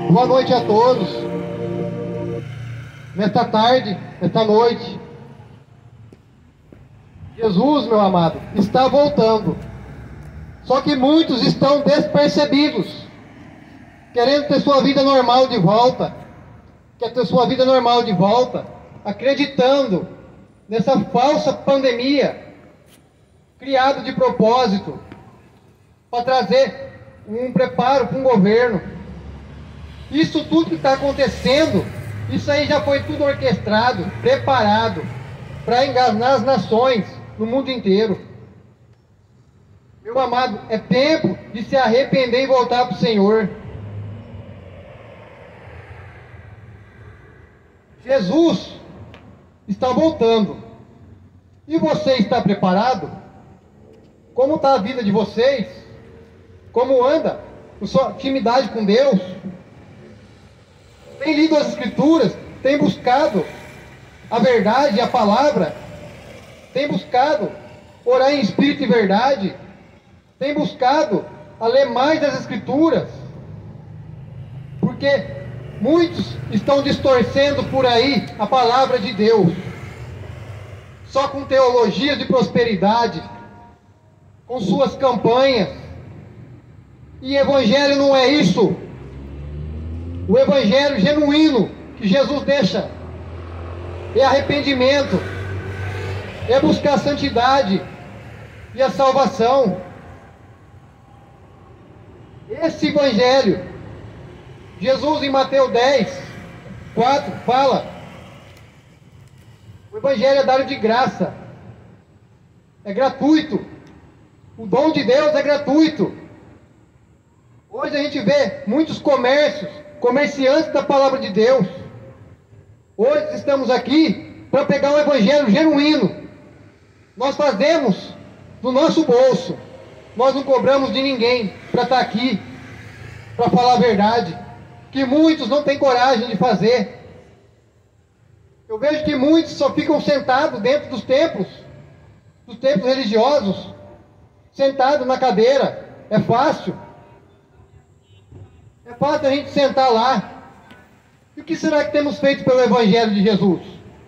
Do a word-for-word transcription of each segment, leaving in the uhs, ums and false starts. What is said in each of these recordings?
Boa noite a todos. Nesta tarde, nesta noite, Jesus, meu amado, está voltando. Só que muitos estão despercebidos, querendo ter sua vida normal de volta, quer ter sua vida normal de volta, acreditando nessa falsa pandemia criada de propósito para trazer um preparo para um governo. Isso tudo que está acontecendo, isso aí já foi tudo orquestrado, preparado para enganar as nações no mundo inteiro. Meu amado, é tempo de se arrepender e voltar para o Senhor. Jesus está voltando. E você está preparado? Como está a vida de vocês? Como anda a sua intimidade com Deus? Tem lido as Escrituras? Tem buscado a verdade e a palavra? Tem buscado orar em espírito e verdade? Tem buscado a ler mais das Escrituras? Porque muitos estão distorcendo por aí a palavra de Deus, só com teologias de prosperidade, com suas campanhas. E Evangelho não é isso. O Evangelho genuíno que Jesus deixa é arrependimento, é buscar a santidade e a salvação. Esse Evangelho, Jesus em Mateus dez, quatro, fala: o Evangelho é dado de graça, é gratuito, o dom de Deus é gratuito. Hoje a gente vê muitos comércios, comerciantes da palavra de Deus. Hoje estamos aqui para pegar um Evangelho genuíno. Nós fazemos do nosso bolso, nós não cobramos de ninguém para estar aqui, para falar a verdade, que muitos não têm coragem de fazer. Eu vejo que muitos só ficam sentados dentro dos templos, dos templos religiosos, sentados na cadeira. É fácil. É fácil a gente sentar lá. E o que será que temos feito pelo Evangelho de Jesus?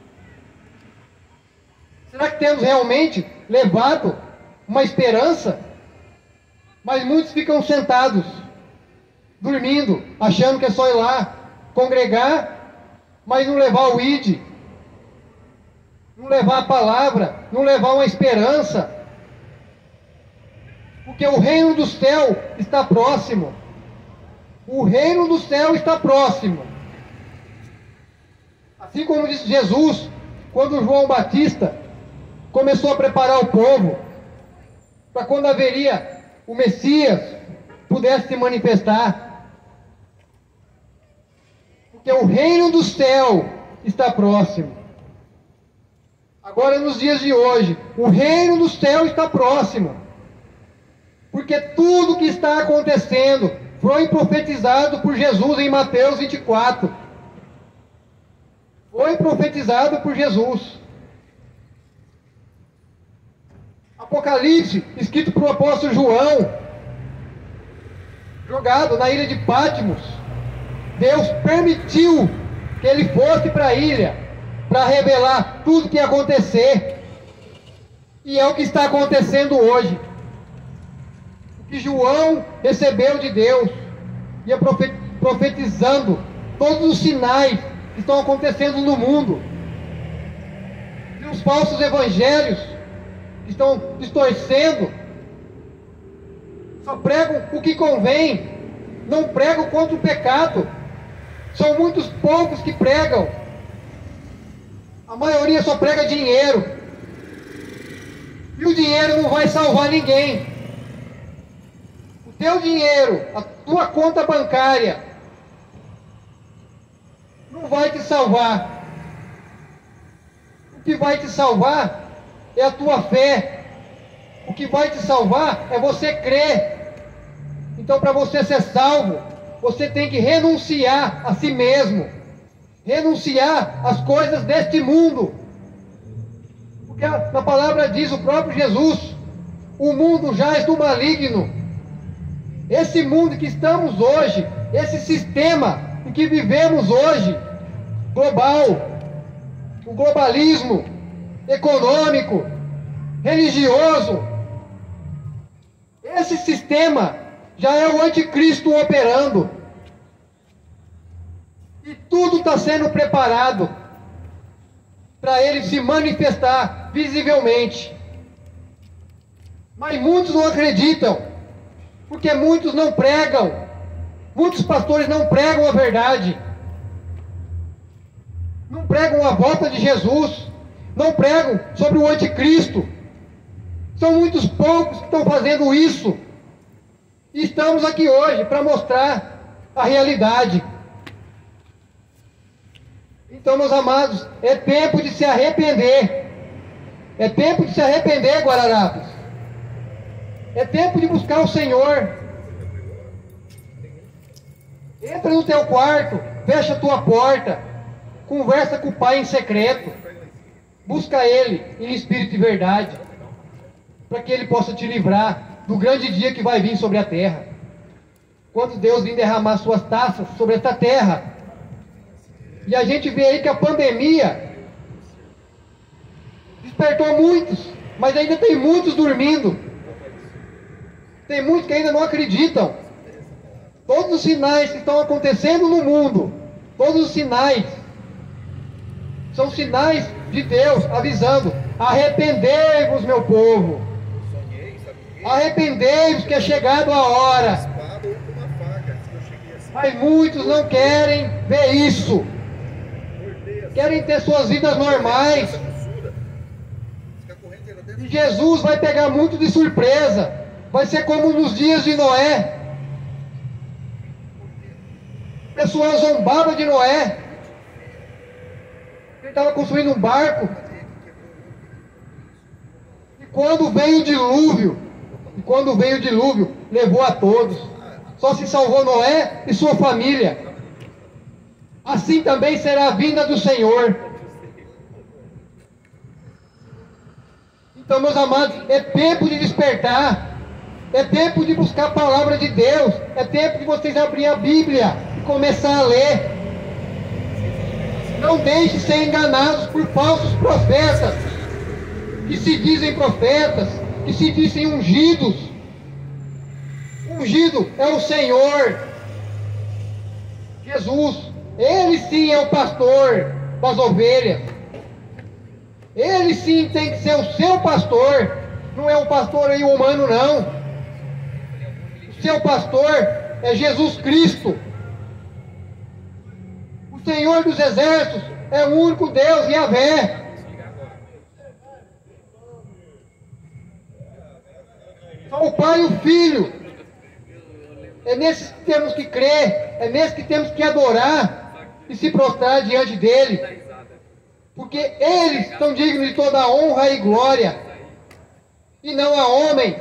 Será que temos realmente levado uma esperança? Mas muitos ficam sentados, dormindo, achando que é só ir lá congregar, mas não levar o I D, não levar a palavra, não levar uma esperança. Porque o reino do céu está próximo. O reino do céu está próximo. Assim como disse Jesus, quando João Batista começou a preparar o povo para quando haveria o Messias pudesse se manifestar. Porque o reino do céu está próximo. Agora, nos dias de hoje, o reino do céu está próximo. Porque tudo que está acontecendo foi profetizado por Jesus em Mateus vinte e quatro. Foi profetizado por Jesus. Apocalipse, escrito por o apóstolo João, jogado na ilha de Patmos. Deus permitiu que ele fosse para a ilha para revelar tudo o que ia acontecer. E é o que está acontecendo hoje. Que João recebeu de Deus, ia profetizando todos os sinais que estão acontecendo no mundo. E os falsos evangelhos que estão distorcendo, só pregam o que convém, não pregam contra o pecado. São muitos poucos que pregam. A maioria só prega dinheiro. E o dinheiro não vai salvar ninguém. Teu dinheiro, a tua conta bancária, não vai te salvar. O que vai te salvar é a tua fé. O que vai te salvar é você crer. Então, para você ser salvo, você tem que renunciar a si mesmo, renunciar às coisas deste mundo. Porque a, a palavra diz, o próprio Jesus, o mundo jaz do maligno. Esse mundo que estamos hoje, esse sistema em que vivemos hoje, global, o globalismo econômico, religioso, esse sistema já é o anticristo operando. E tudo está sendo preparado para ele se manifestar visivelmente. Mas muitos não acreditam, porque muitos não pregam, muitos pastores não pregam a verdade, não pregam a volta de Jesus, não pregam sobre o anticristo. São muitos poucos que estão fazendo isso. E estamos aqui hoje para mostrar a realidade. Então, meus amados, é tempo de se arrepender. É tempo de se arrepender, Guararapes. É tempo de buscar o Senhor. Entra no teu quarto, fecha a tua porta, conversa com o Pai em secreto. Busca Ele em espírito de verdade, para que Ele possa te livrar do grande dia que vai vir sobre a terra. Quando Deus vir derramar suas taças sobre esta terra. E a gente vê aí que a pandemia despertou muitos, mas ainda tem muitos dormindo. Tem muitos que ainda não acreditam. Todos os sinais que estão acontecendo no mundo, todos os sinais, são sinais de Deus avisando: arrependei-vos, meu povo. Arrependei-vos que é chegado a hora. Mas muitos não querem ver isso. Querem ter suas vidas normais. E Jesus vai pegar muito de surpresa. Vai ser como nos dias de Noé. O pessoal zombava de Noé. Ele estava construindo um barco. E quando veio o dilúvio, e quando veio o dilúvio, levou a todos. Só se salvou Noé e sua família. Assim também será a vinda do Senhor. Então, meus amados, é tempo de despertar. É tempo de buscar a palavra de Deus. É tempo de vocês abrir a Bíblia e começar a ler. Não deixe ser enganados por falsos profetas, que se dizem profetas, que se dizem ungidos. Ungido é o Senhor Jesus. Ele sim é o pastor das ovelhas. Ele sim tem que ser o seu pastor. Não é um pastor aí humano, não. O seu pastor é Jesus Cristo. O Senhor dos exércitos é o único Deus, Yahvé. Só o Pai e o Filho. É nesse que temos que crer. É nesse que temos que adorar e se prostrar diante dele, porque eles são dignos de toda a honra e glória, e não a homem.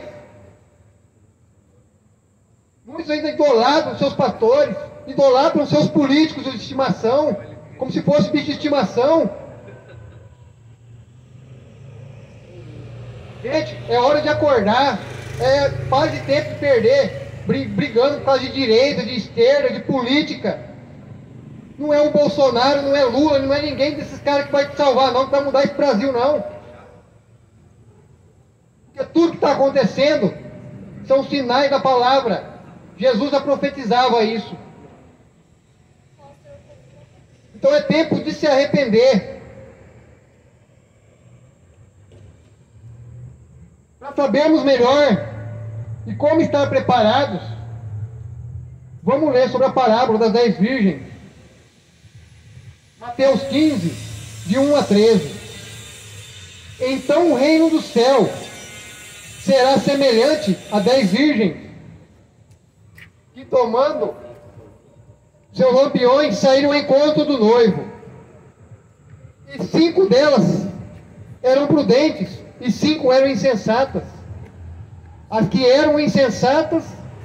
Muitos ainda idolatram seus pastores, idolatram seus políticos de estimação, como se fosse bicho de estimação. Gente, é hora de acordar. É faz de tempo de perder brigando por causa de direita, de esquerda, de política. Não é o Bolsonaro, não é Lula, não é ninguém desses caras que vai te salvar, não, que vai mudar esse Brasil, não. Porque tudo que está acontecendo são sinais da palavra. Jesus já profetizava isso. Então é tempo de se arrepender. Para sabermos melhor e como estar preparados, vamos ler sobre a parábola das dez virgens. Mateus quinze, de um a treze. Então o reino do céu será semelhante a dez virgens, que tomando seus lampiões saíram ao encontro do noivo. E cinco delas eram prudentes, e cinco eram insensatas. As que eram insensatas,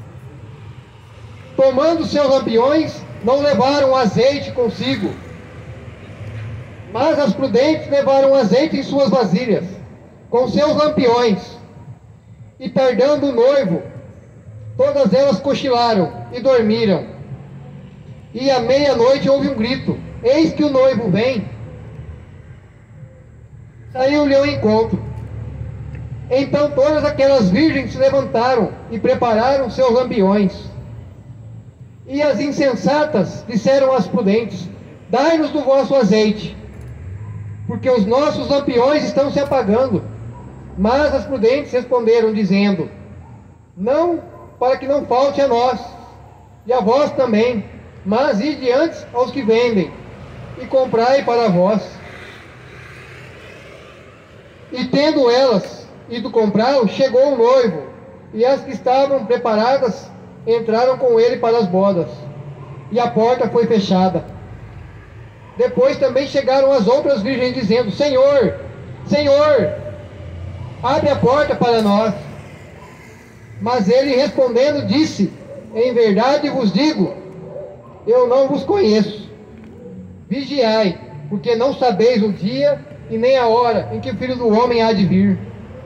tomando seus lampiões, não levaram azeite consigo. Mas as prudentes levaram azeite em suas vasilhas, com seus lampiões. E tardando o noivo, todas elas cochilaram e dormiram. E à meia-noite houve um grito: eis que o noivo vem. Saiu-lhe ao encontro. Então todas aquelas virgens se levantaram e prepararam seus lampiões. E as insensatas disseram às prudentes: dai-nos do vosso azeite, porque os nossos lampiões estão se apagando. Mas as prudentes responderam, dizendo: não, para que não falte a nós, e a vós também, mas ide antes aos que vendem, e comprai para vós. E tendo elas ido comprá-lo, chegou o noivo, e as que estavam preparadas entraram com ele para as bodas, e a porta foi fechada. Depois também chegaram as outras virgens, dizendo: Senhor, Senhor, abre a porta para nós. Mas ele respondendo disse: em verdade vos digo, eu não vos conheço. Vigiai, porque não sabeis o dia e nem a hora em que o Filho do Homem há de vir.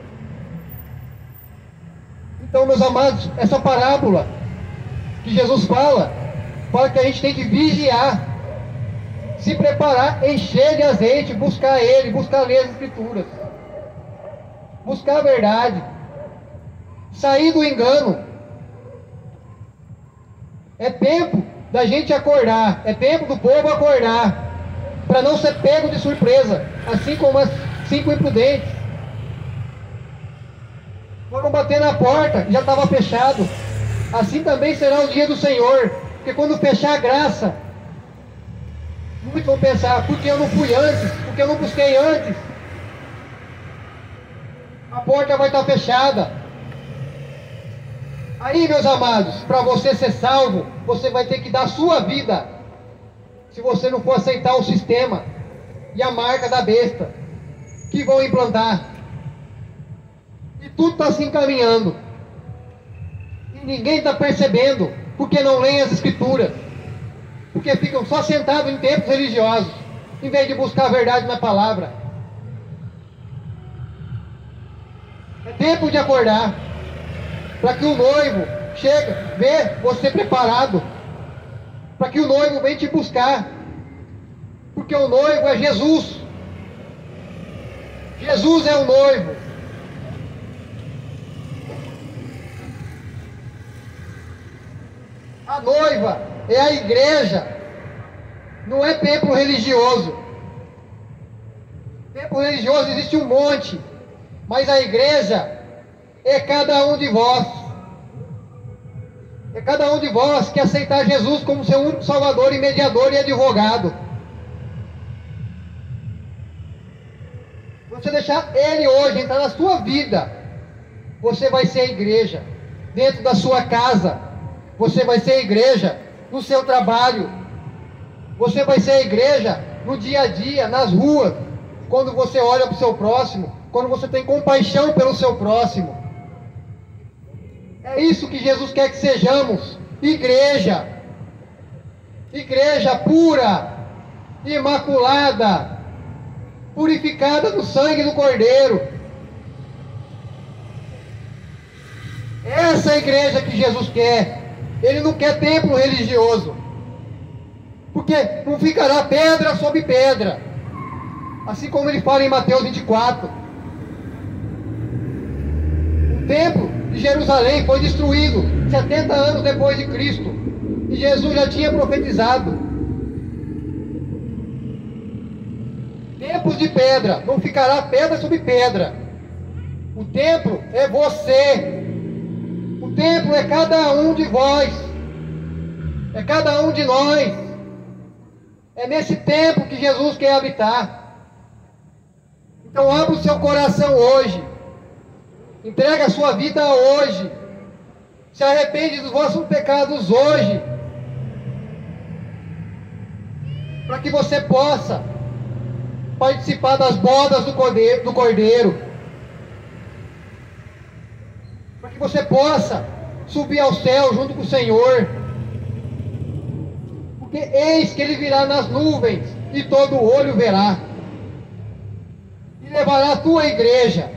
Então, meus amados, essa parábola que Jesus fala, fala que a gente tem que vigiar, se preparar, encher de azeite, buscar Ele, buscar ler as Escrituras, buscar a verdade, sair do engano. É tempo da gente acordar, é tempo do povo acordar, para não ser pego de surpresa, assim como as cinco imprudentes. Foram bater na porta, já estava fechado. Assim também será o dia do Senhor, porque quando fechar a graça, muitos vão pensar: por que eu não fui antes? Por que eu não busquei antes? A porta vai estar fechada. Aí, meus amados, para você ser salvo, você vai ter que dar a sua vida, se você não for aceitar o sistema e a marca da besta que vão implantar. E tudo está se encaminhando, e ninguém está percebendo, porque não leem as Escrituras, porque ficam só sentados em templos religiosos, em vez de buscar a verdade na palavra. É tempo de acordar, para que o noivo chegue, vê você preparado, para que o noivo venha te buscar, porque o noivo é Jesus. Jesus é o noivo. A noiva é a igreja, não é templo religioso. Templo religioso existe um monte, mas a igreja é cada um de vós. É cada um de vós que aceitar Jesus como seu único Salvador e mediador e advogado. Você deixar Ele hoje entrar na sua vida, você vai ser a igreja. Dentro da sua casa, você vai ser a igreja. No seu trabalho, você vai ser a igreja. No dia a dia, nas ruas, quando você olha para o seu próximo, quando você tem compaixão pelo seu próximo. É isso que Jesus quer que sejamos: igreja. Igreja pura, imaculada, purificada no sangue do Cordeiro. Essa é a igreja que Jesus quer. Ele não quer templo religioso, porque não ficará pedra sobre pedra, assim como ele fala em Mateus vinte e quatro. O templo de Jerusalém foi destruído setenta anos depois de Cristo, e Jesus já tinha profetizado: templos de pedra, não ficará pedra sobre pedra. O templo é você. O templo é cada um de vós, é cada um de nós. É nesse templo que Jesus quer habitar. Então abra o seu coração hoje, entrega a sua vida hoje, se arrepende dos vossos pecados hoje, para que você possa participar das bodas do Cordeiro, do Cordeiro, para que você possa subir ao céu junto com o Senhor, porque eis que Ele virá nas nuvens, e todo olho verá, e levará a tua igreja.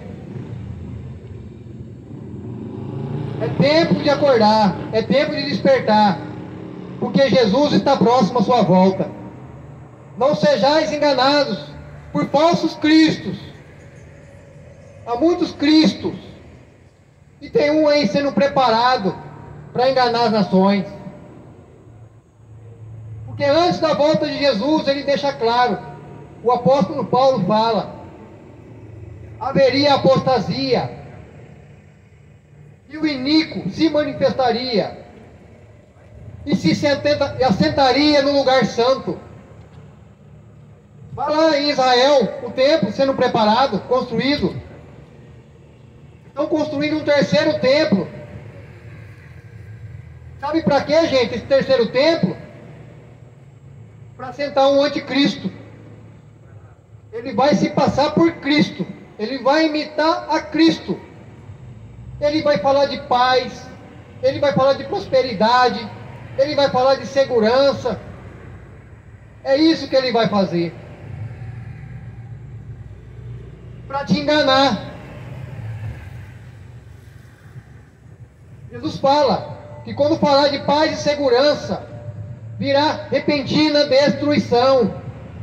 É tempo de acordar, é tempo de despertar. porque Jesus está próximo à sua volta. Não sejais enganados por falsos cristos. Há muitos cristos, e tem um aí sendo preparado para enganar as nações. Porque antes da volta de Jesus, ele deixa claro, o apóstolo Paulo fala, haveria apostasia, e o iníquo se manifestaria, e se sententa, assentaria no lugar santo. Vai lá em Israel, o templo sendo preparado, construído. Estão construindo um terceiro templo. Sabe para quê, gente, esse terceiro templo? Para sentar um anticristo. Ele vai se passar por Cristo. Ele vai imitar a Cristo. Ele vai falar de paz. Ele vai falar de prosperidade. Ele vai falar de segurança. É isso que ele vai fazer. Para te enganar. Jesus fala que quando falar de paz e segurança, virá repentina destruição.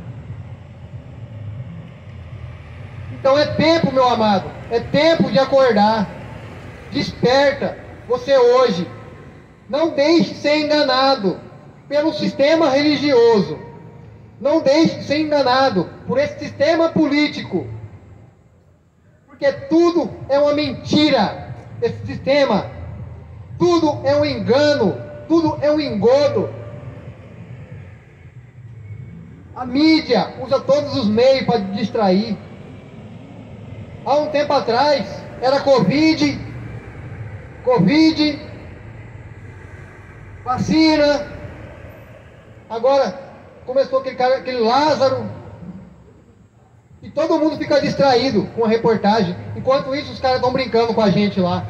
Então é tempo, meu amado, é tempo de acordar. Desperta, você hoje. Não deixe de ser enganado pelo sistema religioso. Não deixe de ser enganado por esse sistema político. Porque tudo é uma mentira, esse sistema. Tudo é um engano, tudo é um engodo. A mídia usa todos os meios para distrair. Há um tempo atrás, era Covid, Covid, vacina. Agora começou aquele cara, aquele Lázaro. E todo mundo fica distraído com a reportagem. Enquanto isso, os caras estão brincando com a gente lá.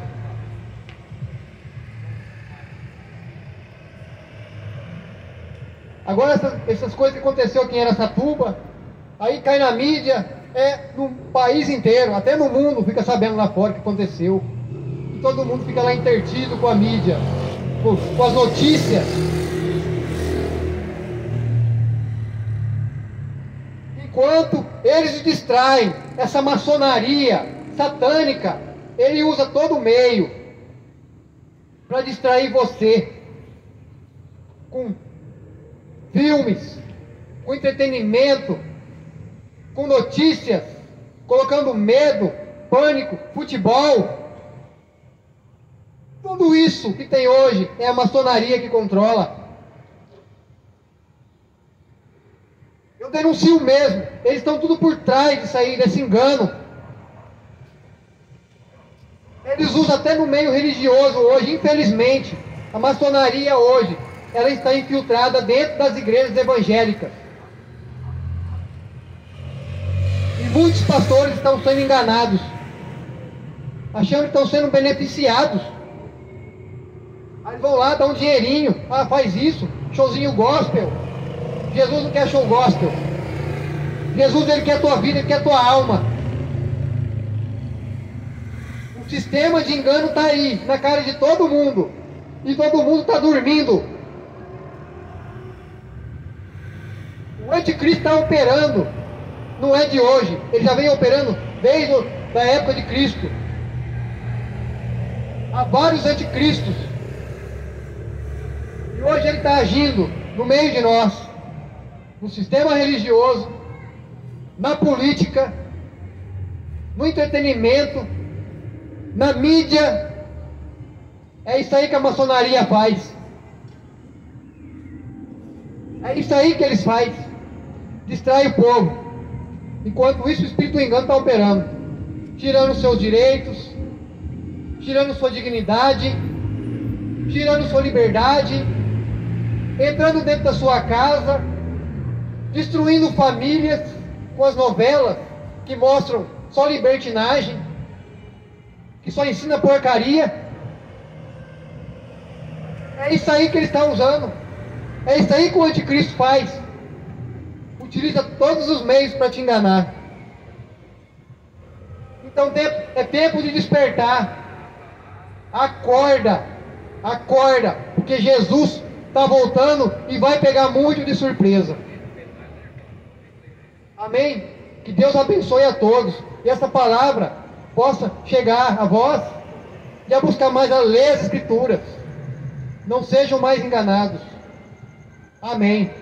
Agora essas, essas coisas que aconteceu aqui em Araçatuba, aí cai na mídia, é no país inteiro, até no mundo fica sabendo lá fora o que aconteceu. E todo mundo fica lá intertido com a mídia, com, com as notícias. Enquanto eles distraem, essa maçonaria satânica, ele usa todo o meio para distrair você com filmes, com entretenimento, com notícias, colocando medo, pânico, futebol. Tudo isso que tem hoje é a maçonaria que controla. Eu denuncio mesmo, eles estão tudo por trás disso aí, desse engano. Eles usam até no meio religioso hoje, infelizmente. A maçonaria hoje, ela está infiltrada dentro das igrejas evangélicas. E muitos pastores estão sendo enganados, achando que estão sendo beneficiados. Aí vão lá, dão um dinheirinho, ah, faz isso, showzinho gospel. Jesus não quer show gospel. Jesus, ele quer a tua vida, ele quer a tua alma. O sistema de engano está aí, na cara de todo mundo. E todo mundo está dormindo. O anticristo está operando, não é de hoje, ele já vem operando desde a época de Cristo. Há vários anticristos, e hoje ele está agindo no meio de nós, no sistema religioso, na política, no entretenimento, na mídia. É isso aí que a maçonaria faz. É isso aí que eles fazem. Distrai o povo. Enquanto isso, o espírito do engano está operando, tirando seus direitos, tirando sua dignidade, tirando sua liberdade, entrando dentro da sua casa, destruindo famílias com as novelas que mostram só libertinagem, que só ensina porcaria. É isso aí que eles estão usando. É isso aí que o anticristo faz. Utiliza todos os meios para te enganar. Então é tempo de despertar. Acorda, acorda, porque Jesus está voltando e vai pegar muito de surpresa. Amém? Que Deus abençoe a todos. E essa palavra possa chegar a vós e a buscar mais a ler as Escrituras. Não sejam mais enganados. Amém.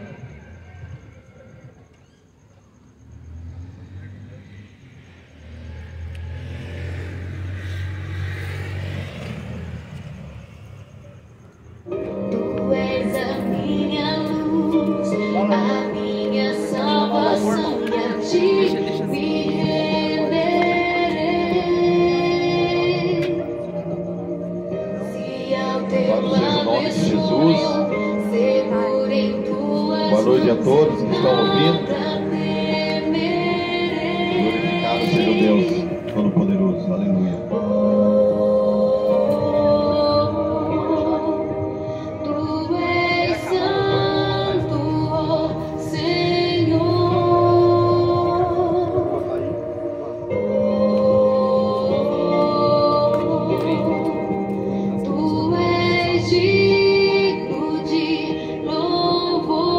Tu és a minha luz, a minha salvação, e a ti me renderei. Se ao teu lado estou, seguro em tuas Boa noite a todos que estão ouvindo. Glorificado seja o Deus Todo-Poderoso. Aleluia. Tu és santo, ó Senhor. Tu és digno de louvor.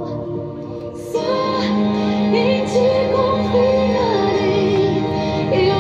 Só em ti confiarei. Eu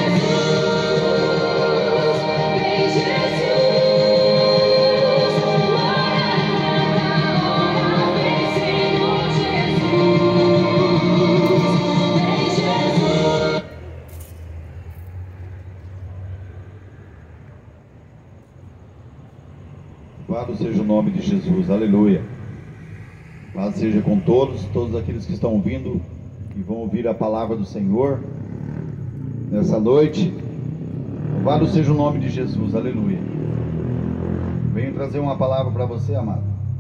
Louvado seja o nome de Jesus, aleluia. Paz seja com todos, todos aqueles que estão ouvindo e vão ouvir a palavra do Senhor nessa noite. Louvado seja o nome de Jesus, aleluia. Venho trazer uma palavra para você, amado.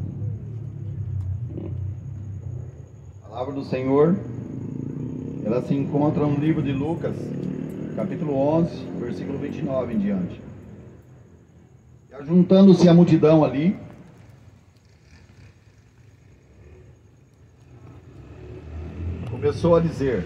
A palavra do Senhor, ela se encontra no livro de Lucas, capítulo onze, versículo vinte e nove em diante. Juntando-se a multidão ali, começou a dizer: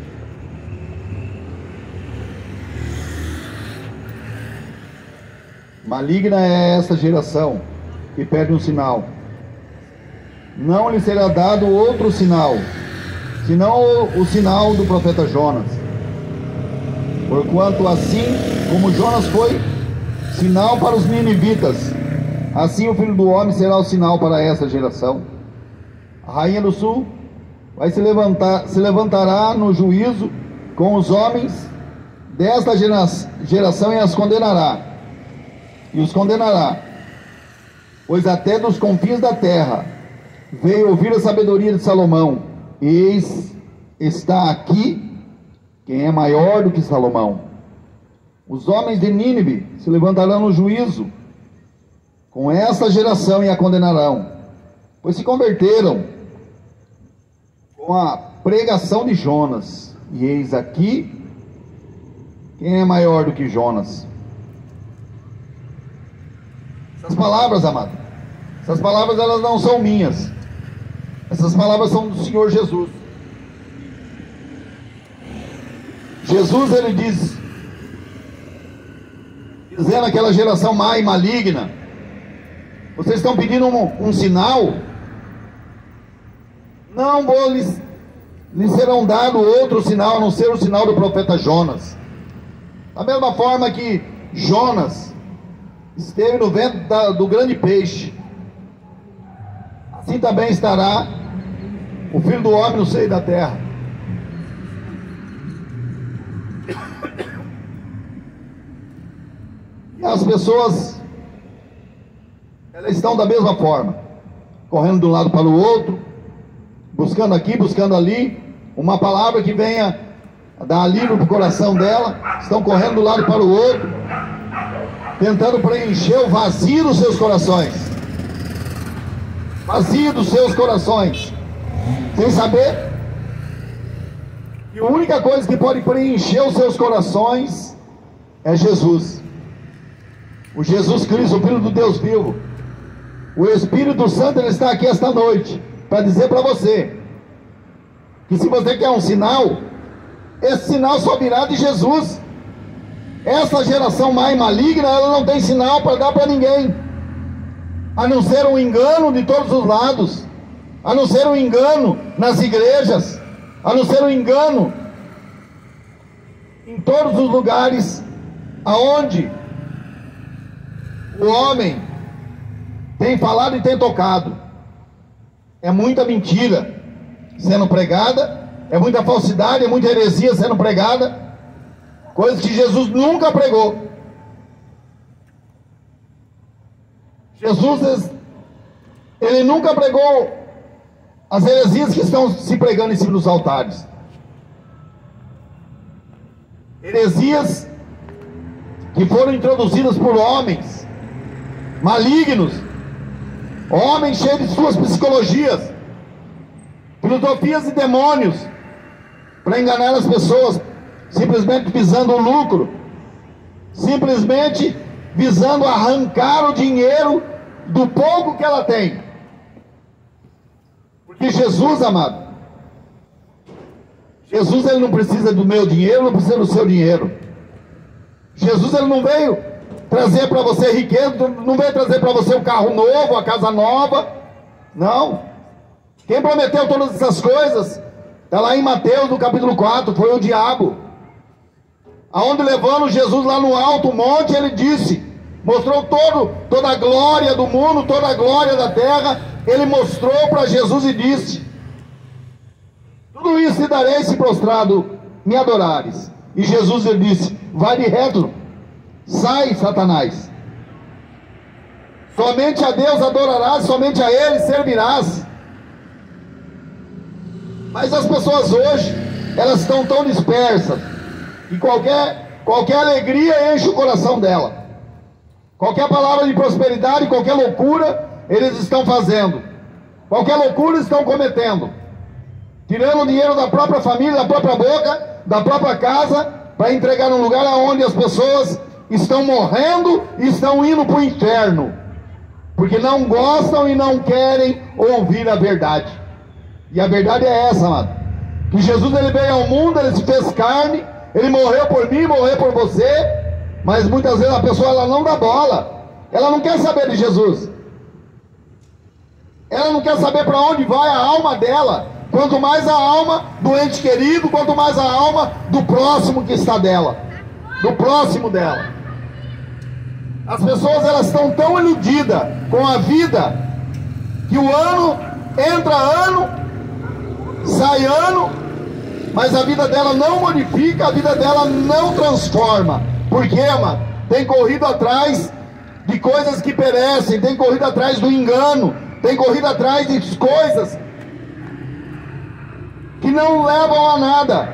maligna é essa geração que pede um sinal. Não lhe será dado outro sinal, senão o, o sinal do profeta Jonas. Porquanto assim como Jonas foi sinal para os ninivitas, assim o Filho do Homem será o sinal para essa geração. A rainha do sul vai se levantar, se levantará no juízo com os homens desta gera, geração e as condenará. E os condenará, pois até dos confins da terra veio ouvir a sabedoria de Salomão. Eis está aqui quem é maior do que Salomão. Os homens de Nínive se levantarão no juízo com esta geração e a condenarão, pois se converteram com a pregação de Jonas. E eis aqui quem é maior do que Jonas. Essas palavras, amado, essas palavras elas não são minhas. Essas palavras são do Senhor Jesus. Jesus, ele diz, dizendo aquela geração má e maligna: vocês estão pedindo um, um sinal? Não vou lhes, lhes serão dado outro sinal a não ser o sinal do profeta Jonas. Da mesma forma que Jonas esteve no ventre da, do grande peixe, assim também estará o Filho do Homem no seio da terra. E as pessoas, elas estão da mesma forma, correndo de um lado para o outro, buscando aqui, buscando ali, uma palavra que venha dar alívio para o coração dela. Estão correndo de um lado para o outro, tentando preencher o vazio dos seus corações, vazio dos seus corações, sem saber que a única coisa que pode preencher os seus corações é Jesus. O Jesus Cristo, o Filho do Deus vivo. O Espírito Santo, ele está aqui esta noite para dizer para você que se você quer um sinal, esse sinal só virá de Jesus. Essa geração má e maligna, ela não tem sinal para dar para ninguém, a não ser um engano de todos os lados, a não ser um engano nas igrejas, a não ser um engano em todos os lugares aonde o homem tem falado e tem tocado. É muita mentira sendo pregada, é muita falsidade, é muita heresia sendo pregada, coisas que Jesus nunca pregou. Jesus, ele nunca pregou as heresias que estão se pregando em cima dos altares. Heresias que foram introduzidas por homens malignos, homens cheios de suas psicologias, filosofias e demônios, para enganar as pessoas, simplesmente visando o lucro, simplesmente visando arrancar o dinheiro do pouco que ela tem. Porque Jesus, amado, Jesus, ele não precisa do meu dinheiro, não precisa do seu dinheiro. Jesus, ele não veio trazer para você riqueza, não veio trazer para você um carro novo, a casa nova. Não. Quem prometeu todas essas coisas está lá em Mateus, no capítulo quatro, foi o diabo. aonde levando Jesus lá no alto monte, ele disse, mostrou todo, toda a glória do mundo, toda a glória da terra, ele mostrou para Jesus e disse: tudo isso te darei se prostrado me adorares. E Jesus lhe disse: vai de reto, sai, Satanás. Somente a Deus adorarás, somente a Ele servirás. Mas as pessoas hoje, elas estão tão dispersas, e qualquer, qualquer alegria enche o coração dela. Qualquer palavra de prosperidade, qualquer loucura, eles estão fazendo. Qualquer loucura estão cometendo, tirando o dinheiro da própria família, da própria boca, da própria casa, para entregar num lugar onde as pessoas estão morrendo e estão indo para o inferno, porque não gostam e não querem ouvir a verdade. E a verdade é essa, amado, que Jesus, ele veio ao mundo, ele se fez carne, ele morreu por mim, morreu por você, mas muitas vezes a pessoa, ela não dá bola, ela não quer saber de Jesus, ela não quer saber para onde vai a alma dela, quanto mais a alma do ente querido, quanto mais a alma do próximo que está dela, do próximo dela. As pessoas, elas estão tão iludidas com a vida, que o ano entra ano, sai ano, mas a vida dela não modifica, a vida dela não transforma. Por quê, mano? Tem corrido atrás de coisas que perecem, tem corrido atrás do engano, tem corrido atrás de coisas que não levam a nada.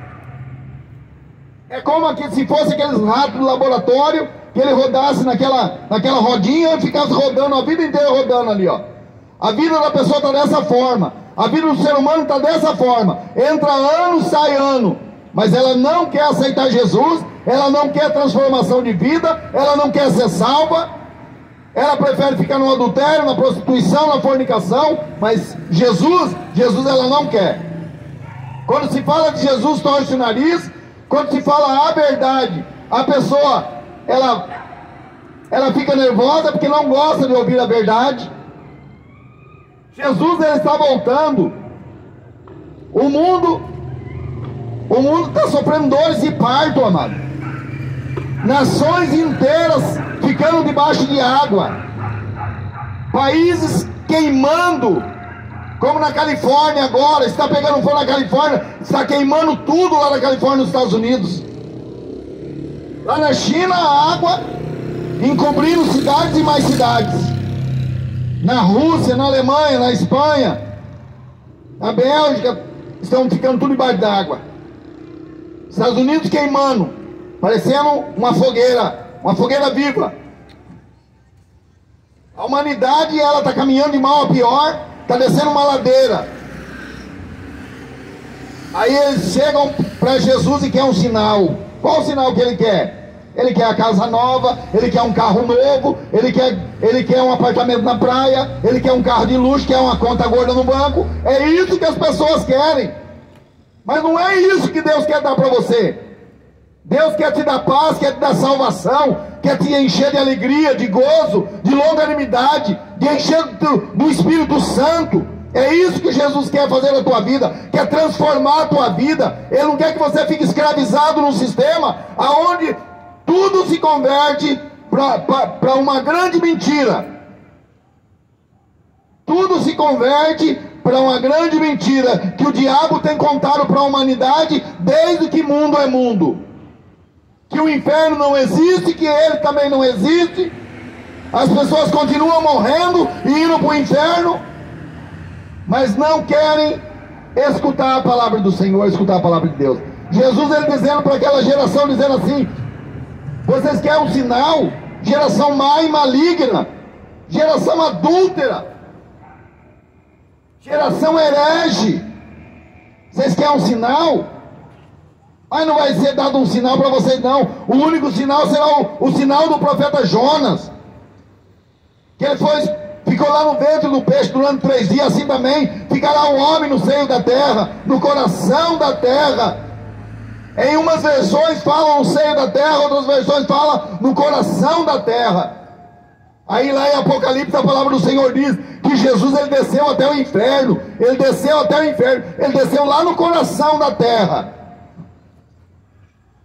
É como que se fosse aqueles ratos do laboratório, que ele rodasse naquela, naquela rodinha e ficasse rodando a vida inteira, rodando ali, ó. A vida da pessoa está dessa forma, a vida do ser humano está dessa forma, entra ano, sai ano, mas ela não quer aceitar Jesus, ela não quer transformação de vida, ela não quer ser salva, ela prefere ficar no adultério, na prostituição, na fornicação, mas Jesus, Jesus ela não quer. Quando se fala de Jesus, torce o nariz. Quando se fala a verdade, a pessoa, ela, ela fica nervosa porque não gosta de ouvir a verdade. Jesus, ele está voltando. O mundo, o mundo está sofrendo dores de parto, amado. Nações inteiras ficando debaixo de água. Países queimando, como na Califórnia agora, está pegando fogo na Califórnia, está queimando tudo lá na Califórnia, nos Estados Unidos. Lá na China, a água encobrindo cidades e mais cidades. Na Rússia, na Alemanha, na Espanha, na Bélgica, estão ficando tudo debaixo d'água. Estados Unidos queimando, parecendo uma fogueira, uma fogueira viva. A humanidade, ela está caminhando de mal a pior, está descendo uma ladeira. Aí eles chegam para Jesus e querem um sinal. Qual o sinal que ele quer? Ele quer a casa nova, ele quer um carro novo, ele quer, ele quer um apartamento na praia, ele quer um carro de luxo, quer uma conta gorda no banco. É isso que as pessoas querem. Mas não é isso que Deus quer dar para você. Deus quer te dar paz, quer te dar salvação, quer te encher de alegria, de gozo, de longanimidade, de encher do, do Espírito Santo. É isso que Jesus quer fazer na tua vida, quer transformar a tua vida. Ele não quer que você fique escravizado num sistema aonde tudo se converte para uma grande mentira. Tudo se converte para uma grande mentira que o diabo tem contado para a humanidade desde que mundo é mundo. Que o inferno não existe, que ele também não existe. As pessoas continuam morrendo e indo para o inferno, mas não querem escutar a palavra do Senhor, escutar a palavra de Deus. Jesus, ele dizendo para aquela geração, dizendo assim: vocês querem um sinal? Geração má e maligna, geração adúltera, geração herege. Vocês querem um sinal? Mas não vai ser dado um sinal para vocês, não. O único sinal será o, o sinal do profeta Jonas, que ele foi, ficou lá no ventre do peixe durante três dias. Assim também ficará um homem no seio da terra, no coração da terra. Em umas versões falam no seio da terra, outras versões falam no coração da terra. Aí lá em Apocalipse a palavra do Senhor diz que Jesus, ele desceu até o inferno. Ele desceu até o inferno, ele desceu lá no coração da terra.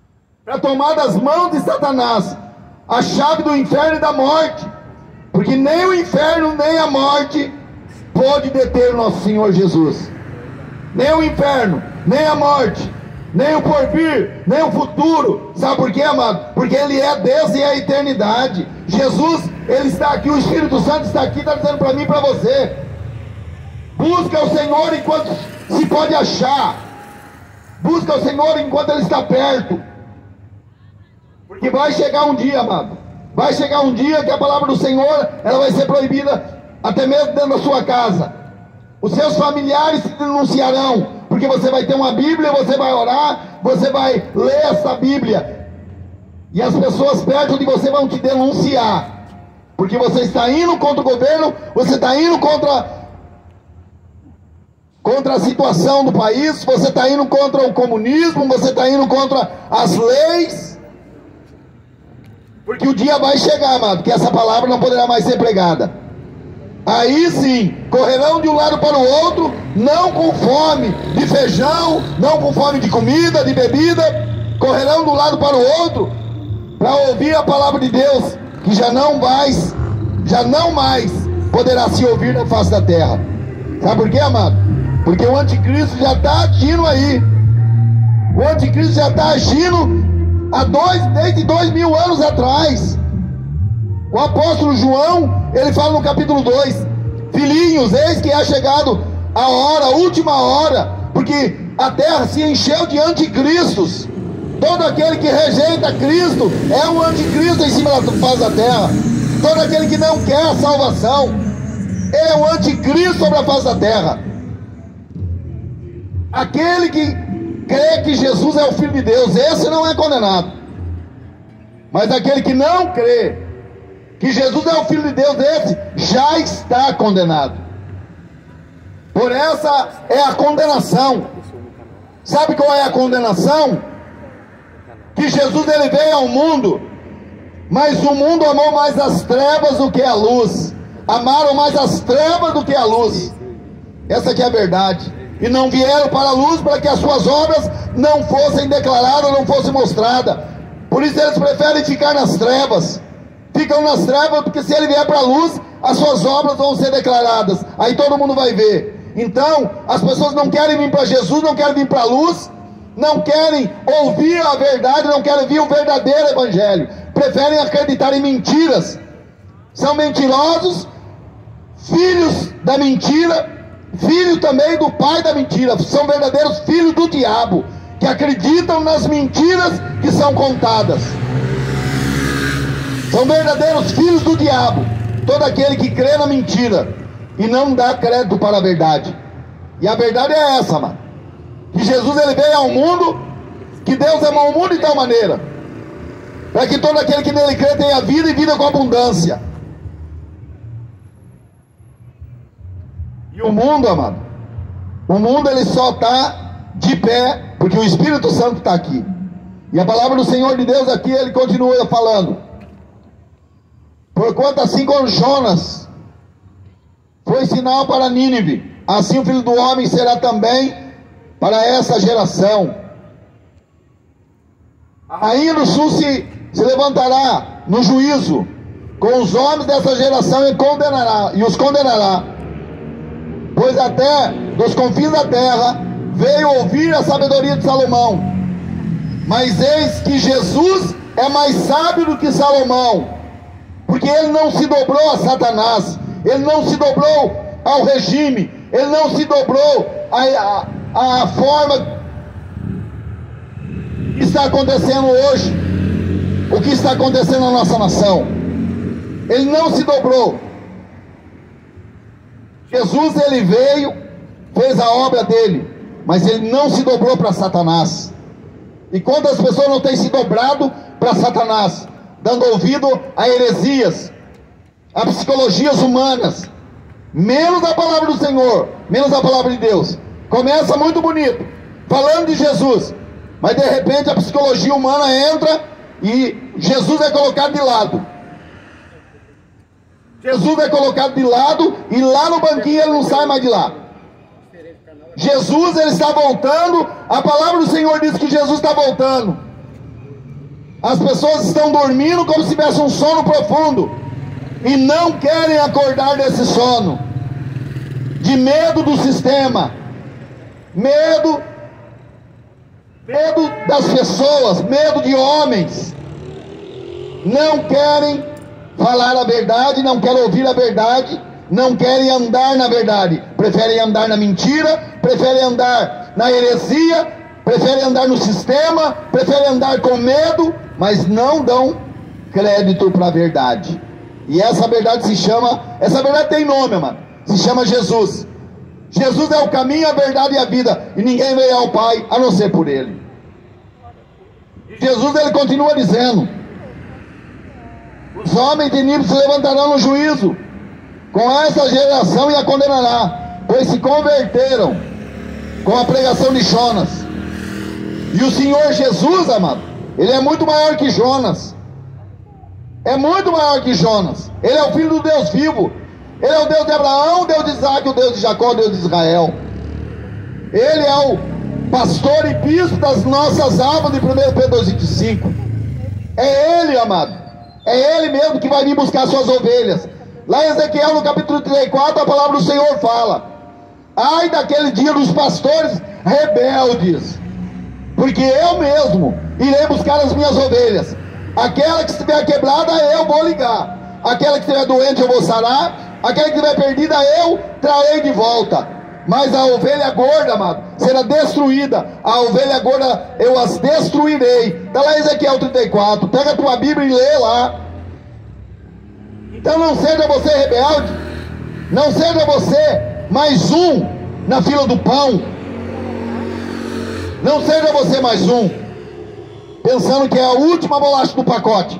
para tomar das mãos de Satanás a chave do inferno e da morte, porque nem o inferno nem a morte pode deter o nosso Senhor Jesus. Nem o inferno, nem a morte, nem o porvir, nem o futuro. Sabe por quê, amado? Porque Ele é Deus e é a eternidade. Jesus, Ele está aqui, o Espírito Santo está aqui, está dizendo para mim e para você: busca o Senhor enquanto se pode achar. Busca o Senhor enquanto Ele está perto. Porque vai chegar um dia, amado, vai chegar um dia que a palavra do Senhor, ela vai ser proibida até mesmo dentro da sua casa. Os seus familiares se denunciarão, porque você vai ter uma Bíblia, você vai orar, você vai ler essa Bíblia, e as pessoas perto de você vão te denunciar, porque você está indo contra o governo, você está indo contra, contra a situação do país, você está indo contra o comunismo, você está indo contra as leis, porque o dia vai chegar, amado, que essa palavra não poderá mais ser pregada. Aí sim, correrão de um lado para o outro, não com fome de feijão, não com fome de comida, de bebida, correrão de um lado para o outro, para ouvir a palavra de Deus, que já não mais, já não mais poderá se ouvir na face da terra. Sabe por quê, amado? Porque o anticristo já está agindo aí. O anticristo já está agindo há dois, desde dois mil anos atrás. O apóstolo João, ele fala no capítulo dois: filhinhos, eis que é chegado a hora, a última hora, porque a terra se encheu de anticristos. Todo aquele que rejeita Cristo é um anticristo em cima da face da terra. Todo aquele que não quer a salvação é um anticristo sobre a face da terra. Aquele que crê que Jesus é o Filho de Deus, esse não é condenado. Mas aquele que não crê que Jesus é o Filho de Deus, esse já está condenado. Por essa é a condenação. Sabe qual é a condenação? Que Jesus, ele veio ao mundo, mas o mundo amou mais as trevas do que a luz. Amaram mais as trevas do que a luz. Essa aqui é a verdade. E não vieram para a luz para que as suas obras não fossem declaradas, não fossem mostradas. Por isso eles preferem ficar nas trevas. Ficam nas trevas, porque se ele vier para a luz, as suas obras vão ser declaradas. Aí todo mundo vai ver. Então, as pessoas não querem vir para Jesus, não querem vir para a luz, não querem ouvir a verdade, não querem ouvir o verdadeiro evangelho. Preferem acreditar em mentiras. São mentirosos, filhos da mentira, filho também do pai da mentira. São verdadeiros filhos do diabo, que acreditam nas mentiras que são contadas. São verdadeiros filhos do diabo, todo aquele que crê na mentira e não dá crédito para a verdade. E a verdade é essa, mano: que Jesus, ele veio ao mundo, que Deus amou o mundo de tal maneira, para que todo aquele que nele crê tenha vida e vida com abundância. E o mundo, amado, o mundo ele só está de pé porque o Espírito Santo está aqui. E a palavra do Senhor de Deus aqui, ele continua falando: porquanto assim como Jonas foi sinal para Nínive, assim o Filho do Homem será também para essa geração. A rainha do sul se, se levantará no juízo com os homens dessa geração e condenará, e os condenará, pois até dos confins da terra veio ouvir a sabedoria de Salomão. Mas eis que Jesus é mais sábio do que Salomão, porque ele não se dobrou a Satanás, ele não se dobrou ao regime, ele não se dobrou a, a, a forma que está acontecendo hoje, o que está acontecendo na nossa nação. Ele não se dobrou. Jesus, ele veio, fez a obra dele, mas ele não se dobrou para Satanás. E quantas pessoas não têm se dobrado para Satanás, dando ouvido a heresias, a psicologias humanas, menos a palavra do Senhor, menos a palavra de Deus. Começa muito bonito, falando de Jesus, mas de repente a psicologia humana entra e Jesus é colocado de lado. Jesus é colocado de lado e lá no banquinho ele não sai mais de lá. Jesus, ele está voltando. A palavra do Senhor diz que Jesus está voltando. As pessoas estão dormindo como se tivesse um sono profundo e não querem acordar desse sono, de medo do sistema, medo, medo das pessoas, medo de homens. Não querem falar a verdade, não querem ouvir a verdade, não querem andar na verdade, preferem andar na mentira, preferem andar na heresia, preferem andar no sistema, preferem andar com medo, mas não dão crédito para a verdade. E essa verdade se chama, essa verdade tem nome, mano, se chama Jesus. Jesus é o caminho, a verdade e a vida, e ninguém veio ao Pai a não ser por Ele. Jesus, ele continua dizendo: os homens iníquos se levantarão no juízo com essa geração e a condenará, pois se converteram com a pregação de Jonas. E o Senhor Jesus, amado, ele é muito maior que Jonas. É muito maior que Jonas. Ele é o Filho do Deus vivo. Ele é o Deus de Abraão, o Deus de Isaac, o Deus de Jacó, o Deus de Israel. Ele é o pastor e bispo das nossas almas, de primeiro Pedro dois, vinte e cinco. É Ele, amado. É Ele mesmo que vai vir buscar suas ovelhas. Lá em Ezequiel, no capítulo trinta e quatro, a palavra do Senhor fala: ai daquele dia dos pastores rebeldes, porque eu mesmo irei buscar as minhas ovelhas. Aquela que estiver quebrada, eu vou ligar. Aquela que estiver doente, eu vou sarar. Aquela que estiver perdida, eu trarei de volta. Mas a ovelha gorda, amado, será destruída. A ovelha gorda, eu as destruirei. Está lá em Ezequiel trinta e quatro. Pega a tua Bíblia e lê lá. Então não seja você rebelde. Não seja você mais um na fila do pão. Não seja você mais um, pensando que é a última bolacha do pacote.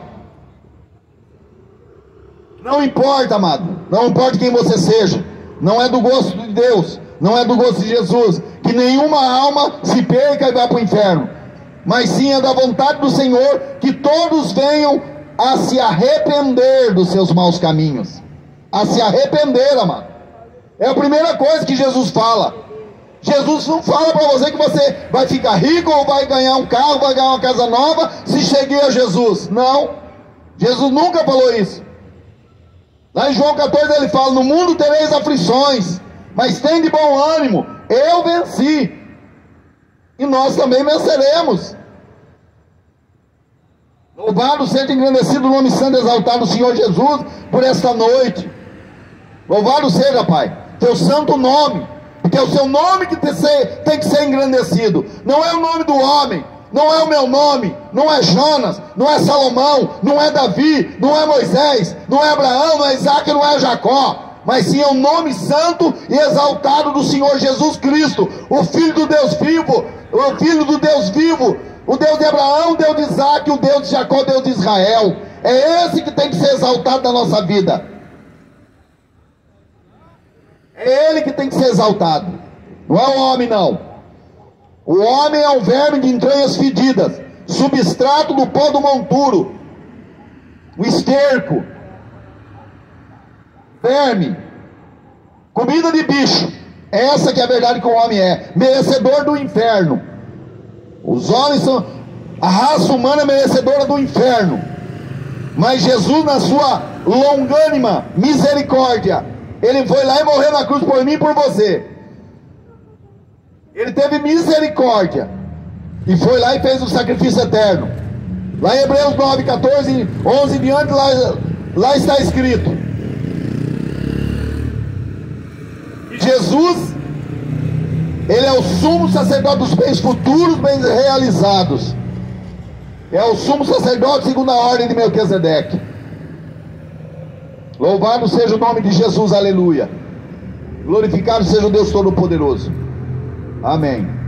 Não importa, amado. Não importa quem você seja. Não é do gosto de Deus. Não é do gosto de Jesus que nenhuma alma se perca e vá para o inferno, mas sim é da vontade do Senhor que todos venham a se arrepender dos seus maus caminhos. A se arrepender, amado. É a primeira coisa que Jesus fala. Jesus não fala para você que você vai ficar rico, ou vai ganhar um carro, vai ganhar uma casa nova se seguir a Jesus. Não. Jesus nunca falou isso. Lá em João quatorze ele fala: no mundo tereis aflições, mas tem de bom ânimo, eu venci, e nós também venceremos. Louvado seja, engrandecido o nome santo e exaltado do Senhor Jesus por esta noite. Louvado seja, Pai, teu santo nome, porque é o seu nome que tem que ser engrandecido. Não é o nome do homem, não é o meu nome, não é Jonas, não é Salomão, não é Davi, não é Moisés, não é Abraão, não é Isaac, não é Jacó, mas sim é o nome santo e exaltado do Senhor Jesus Cristo, o Filho do Deus vivo, o Filho do Deus vivo, o Deus de Abraão, o Deus de Isaac, o Deus de Jacó, o Deus de Israel. É esse que tem que ser exaltado na nossa vida. É Ele que tem que ser exaltado, não é o homem, não. O homem é um verme de entranhas fedidas, substrato do pó do monturo, o esterco, verme, comida de bicho. Essa que é a verdade que o homem é, merecedor do inferno. Os homens são, a raça humana é merecedora do inferno, mas Jesus, na sua longânima misericórdia, Ele foi lá e morreu na cruz por mim e por você. Ele teve misericórdia e foi lá e fez o sacrifício eterno. Lá em Hebreus nove, catorze, onze em diante, lá, lá está escrito: Jesus, Ele é o sumo sacerdote dos bens futuros, bens realizados. É o sumo sacerdote segundo a ordem de Melquisedeque. Louvado seja o nome de Jesus, aleluia. Glorificado seja o Deus Todo-Poderoso. Amém.